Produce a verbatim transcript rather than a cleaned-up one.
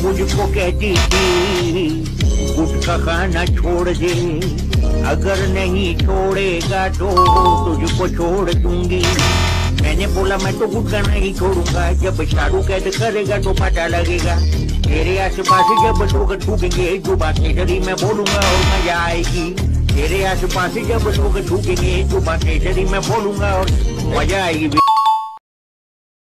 मुझको कहती थी गुटखा खाना छोड़ दे, अगर नहीं छोड़ेगा तो तुझको छोड़ दूंगी। मैंने बोला मैं तो गुटखा नहीं छोड़ूंगा, जब शाहरुख कैद करेगा तो पता लगेगा। तेरे आसपास जब लोग थूकेंगे जुबान के जरिए मैं बोलूंगा और मजा आएगी। तेरे आसपास जब लोग थूकेंगे जुबान के जरिए मैं बोलूंगा और मजा आएगी।